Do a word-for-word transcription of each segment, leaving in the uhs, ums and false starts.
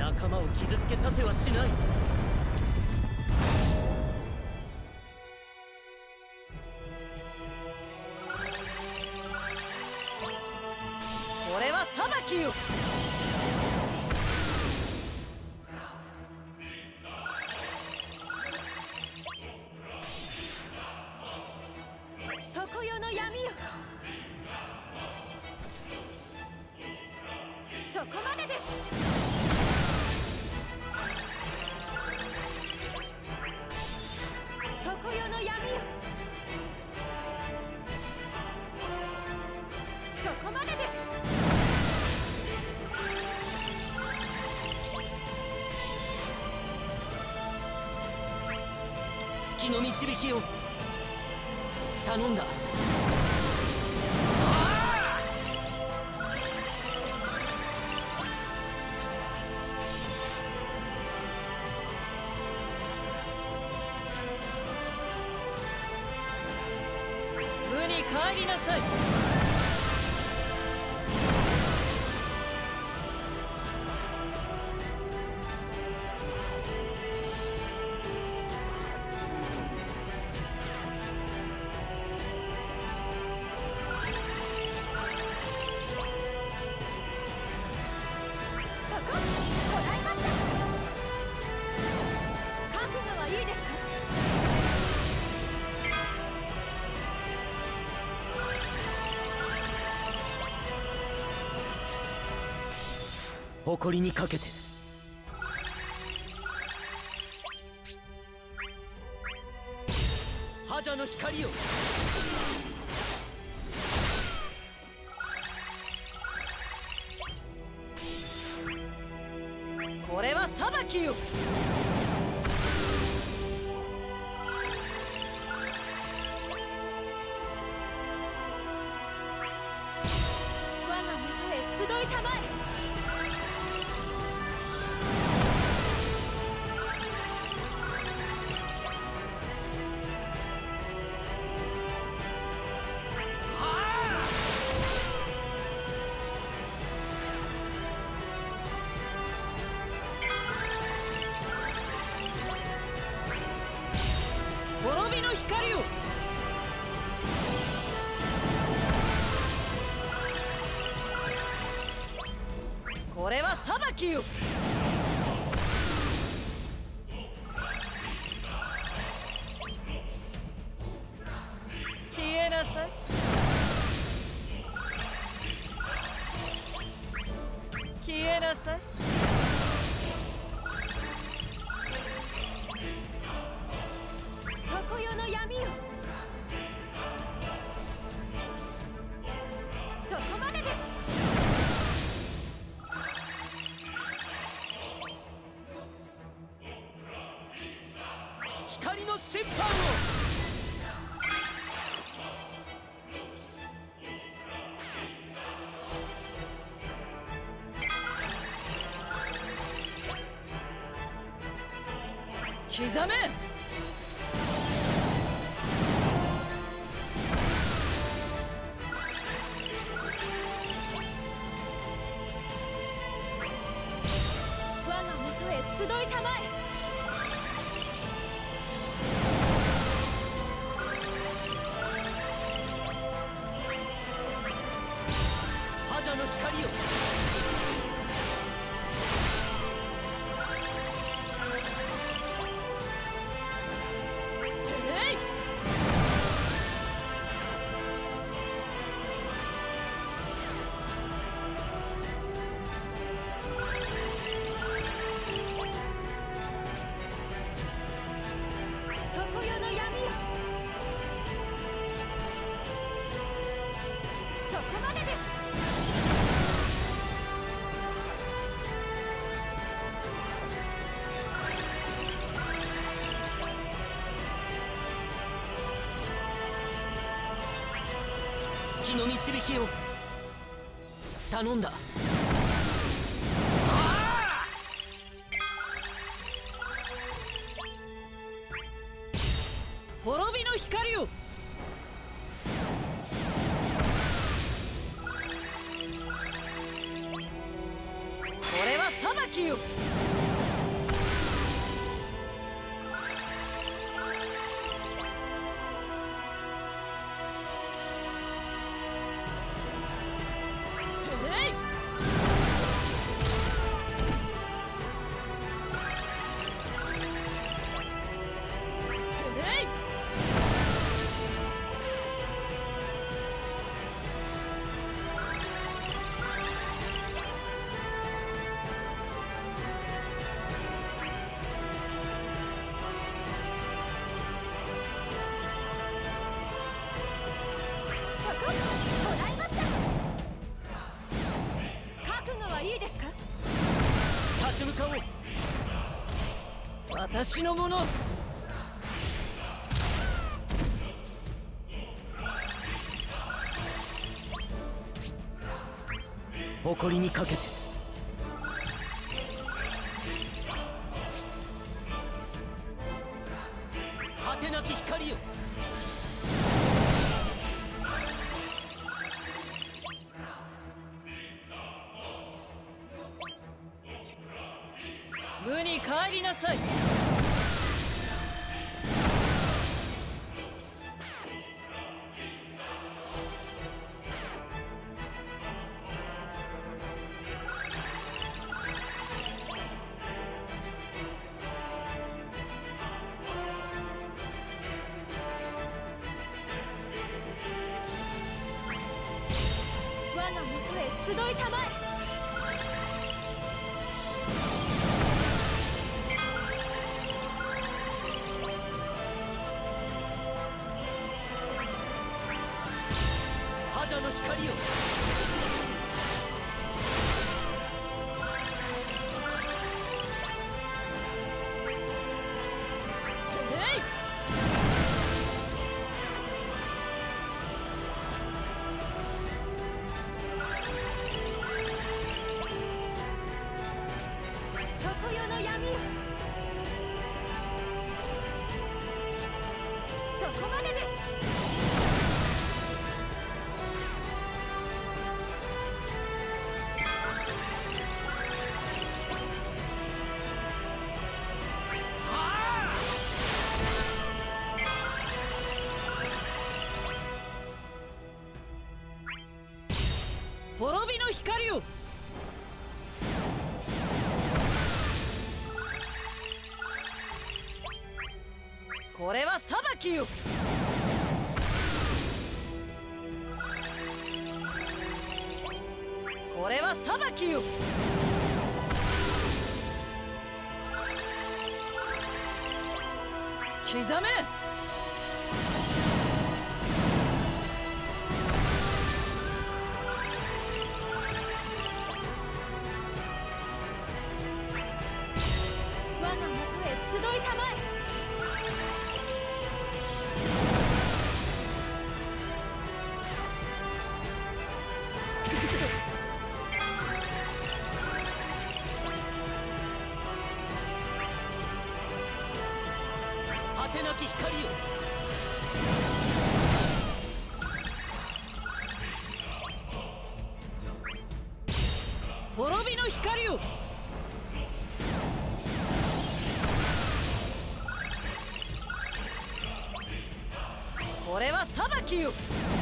仲間を傷つけさせはしない。これは裁きよ。 常世の闇よ。そこまでです。常世の闇よ。そこまでです。 月の導きを頼んだ。無に帰りなさい。 そこ、こらえました。覚悟はいいですか？ 誇りにかけて。覇者の光よ。これは裁きよ。 我が元へ集いたまえ。 滅びの光よ。これは裁きよ。消えなさい。消えなさい。 常世の闇よ。そこまでです。 光の審判を。刻め。 我が元へ集いたまえ。 覇者の光よ。えい。 常世の闇よ。そこまでです。 月の導きを頼んだ。滅びの光よ。これは裁きよ。私のもの。誇りにかけて。果てなき光よ。無に帰りなさい。 我が元へ集いたまえ。 覇者の光よ。 常世の闇よ。そこまでです。 滅びの光よ。これは裁きよ。これは裁きよ。刻め。 我が元へ集いたまえ。 果てなき光よ。滅びの光よ。これは裁きよ。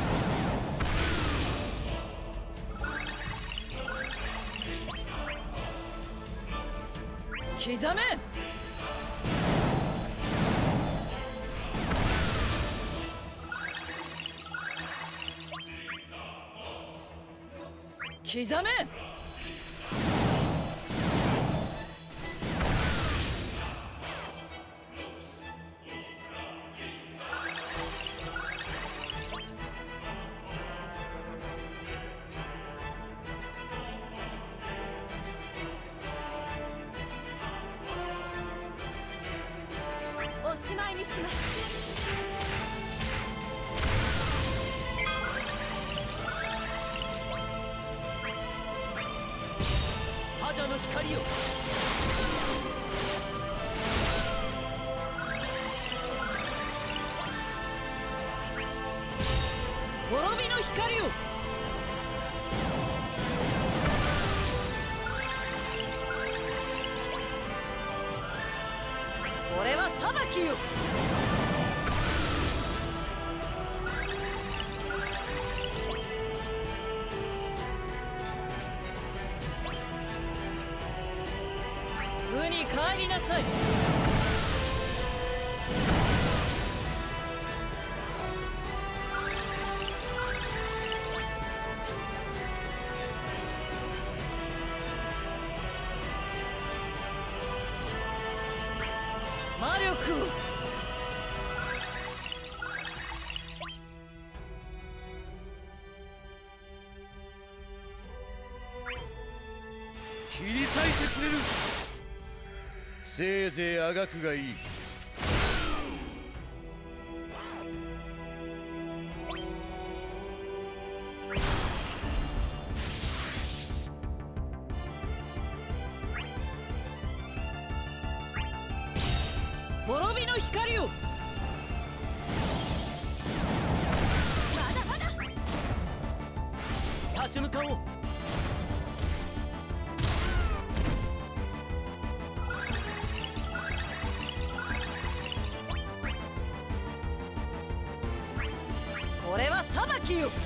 刻め。刻め。 おしまいにします。 覇者の光よ。滅びの光よ。 これは裁きよ。無に帰りなさい。魔力を。 切り裂いてくれる。せいぜいあがくがいい。 滅びの光を。 まだまだ。 立ち向かおう。 これは裁きよ。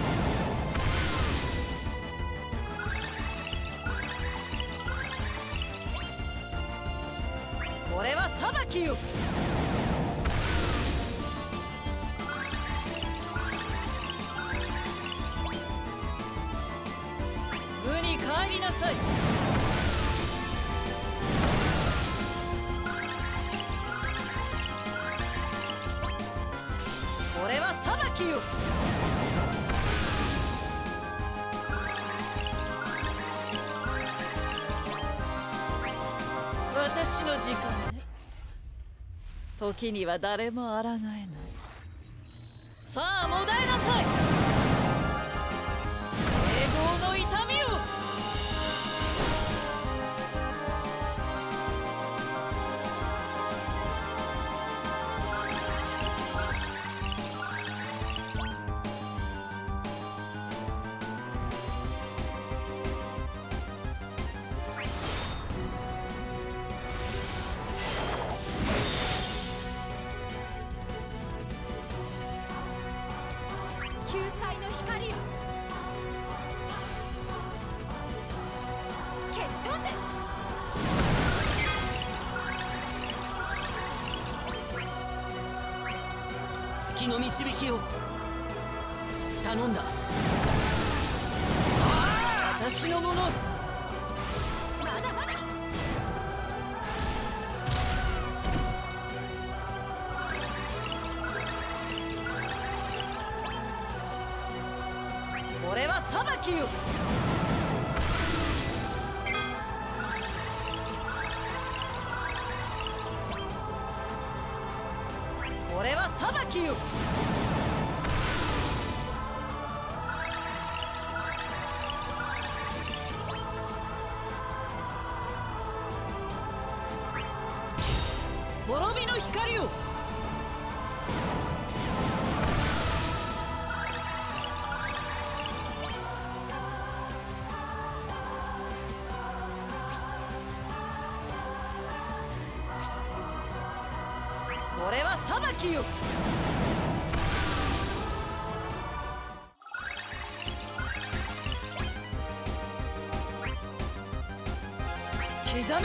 これは裁きよ。無に帰りなさい。これは裁きよ。私の時間ね。時には誰も抗えない。さあもだえなさい。永劫の痛みを。 救済の光よ。消し飛んで。 月の導きを頼んだ。 私のもの。 まだまだ。 これは裁きよ。これは裁きよ。滅びの光を。これは裁きよ。刻め。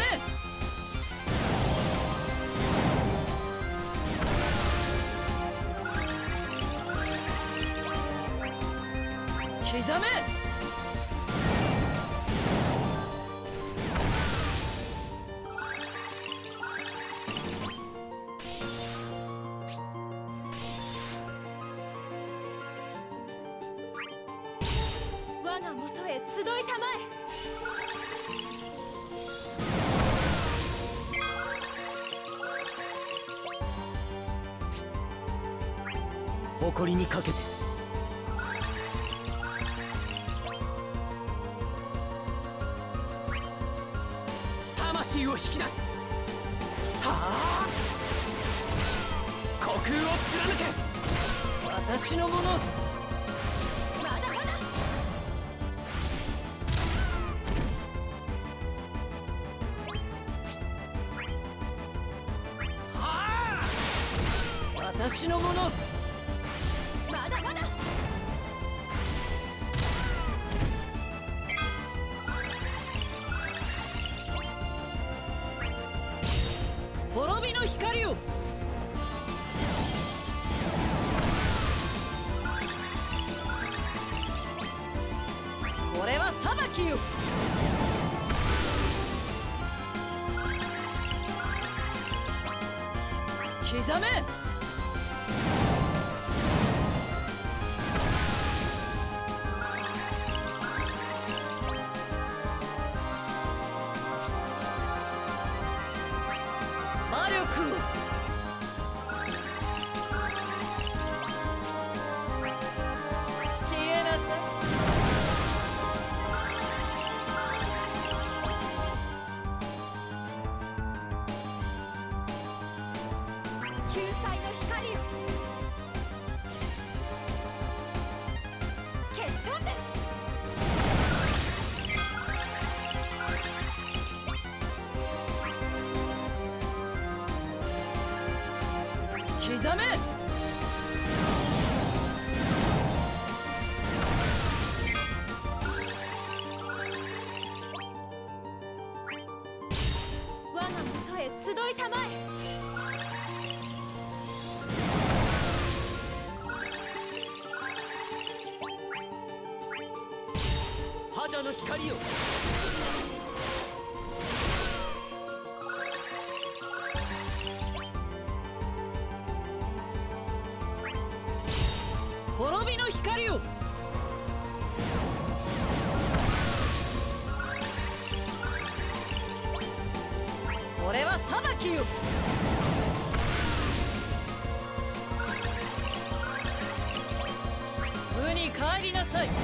刻め。 我が元へ集いたまえ。 誇りにかけて。魂を引き出す。はあ、虚空を貫け。 私のもの。 まだまだ。 私のもの。 まだまだ。 滅びの光を。これは裁きよ。刻め。魔力を。消えなさい。 救済の光よ。消し飛んで。 刻め。 我が元へ集いたまえ。 覇者の光よ。 滅びの光を。これは裁きよ。無に帰りなさい。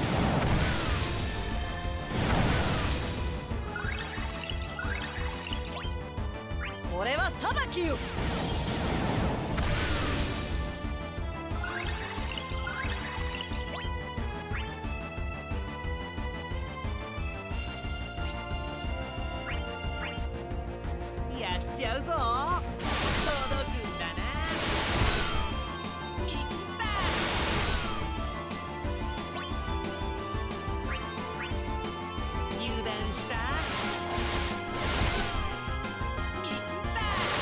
これは裁きよ。 やっちゃうぞ。届くんだな。見切った。入団した。見切った。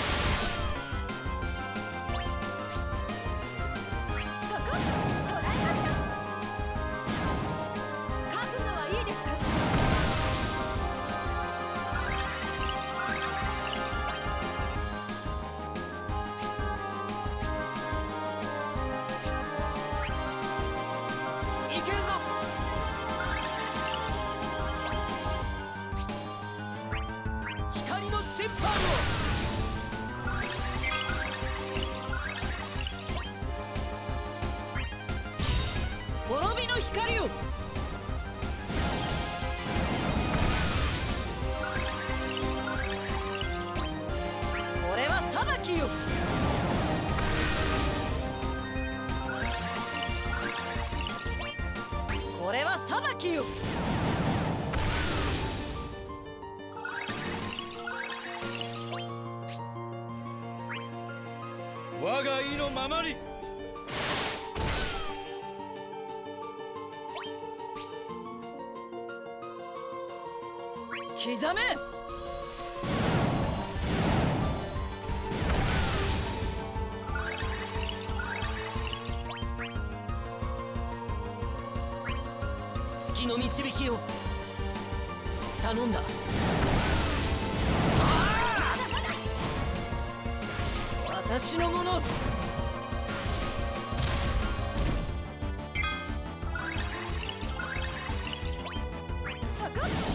そこ捕らえました。覚悟はいいですか。 いけるぞ。光の審判を。 滅びの光を。これは裁きよ。これは裁きよ。 我が意のままに。 刻め。 月の導きを頼んだ。 私のもの。 そこ